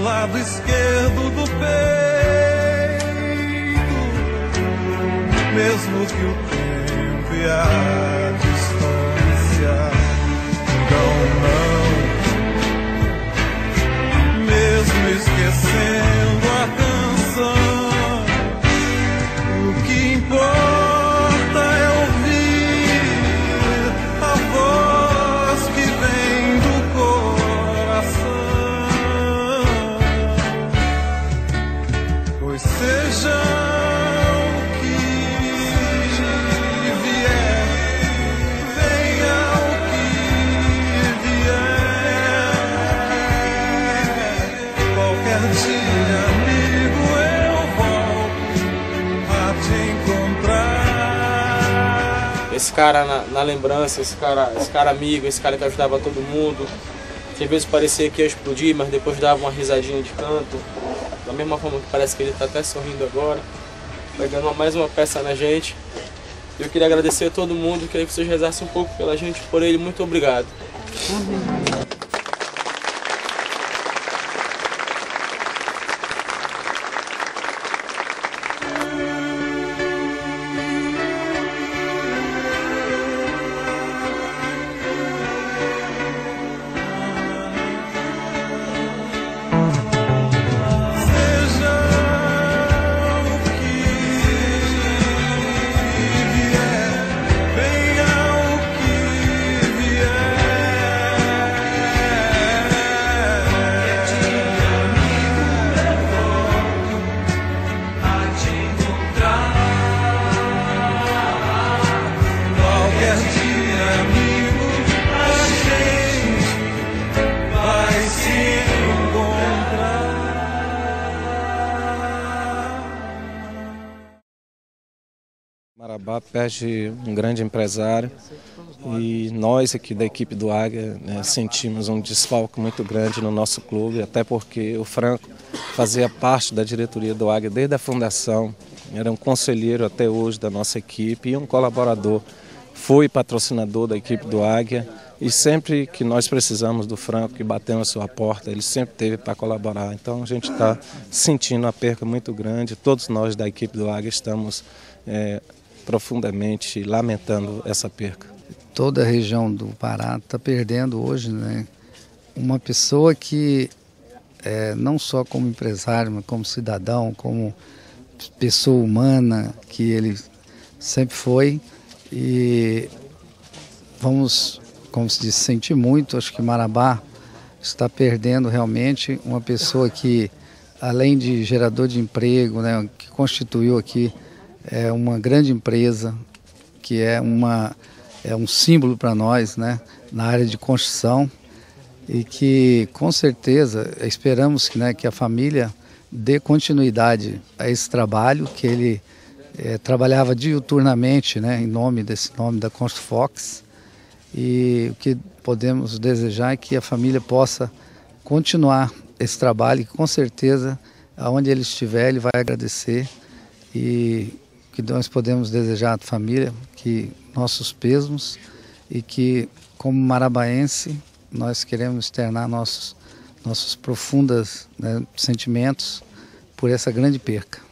lado esquerdo do peito, mesmo que o tempo e a distância não, mesmo esquecendo a canção, o que importa é ouvir a voz que vem do coração, pois seja o que vier, venha o que vier, qualquer dia, amigo, eu volto a te encontrar. Esse cara na lembrança, esse cara amigo, esse cara que ajudava todo mundo, que às vezes parecia que ia explodir, mas depois dava uma risadinha de canto, da mesma forma que parece que ele está até sorrindo agora, pegando mais uma peça na gente. Eu queria agradecer a todo mundo, queria que vocês rezassem um pouco pela gente, por ele. Muito obrigado. Seja o que vier, venha o que qualquer dia, amigo, a gente vai se encontrar. Marabá perde um grande empresário e nós aqui da equipe do Águia, né, sentimos um desfalque muito grande no nosso clube, até porque o Franco fazia parte da diretoria do Águia desde a fundação, era um conselheiro até hoje da nossa equipe e um colaborador, foi patrocinador da equipe do Águia e sempre que nós precisamos do Franco, que batemos a sua porta, ele sempre esteve para colaborar. Então a gente está sentindo uma perca muito grande, todos nós da equipe do Águia estamos profundamente lamentando essa perca. Toda a região do Pará está perdendo hoje, né, uma pessoa que não só como empresário, mas como cidadão, como pessoa humana, que ele sempre foi. E vamos, como se diz, sentir muito. Acho que Marabá está perdendo realmente uma pessoa que, além de gerador de emprego, né, que constituiu aqui uma grande empresa, que é um símbolo para nós, né, na área de construção, e que com certeza esperamos que, né, que a família dê continuidade a esse trabalho, que ele trabalhava diuturnamente, né, em nome da Construfox, e o que podemos desejar é que a família possa continuar esse trabalho, e com certeza aonde ele estiver ele vai agradecer, e que nós podemos desejar à família que nossos pêsames, e que como marabaense nós queremos externar nossos profundos, né, sentimentos por essa grande perca.